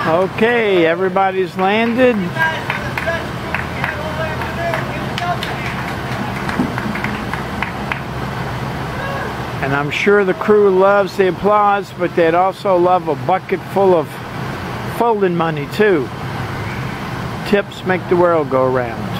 Okay, everybody's landed. And I'm sure the crew loves the applause, but they'd also love a bucket full of folding money too. Tips make the world go round.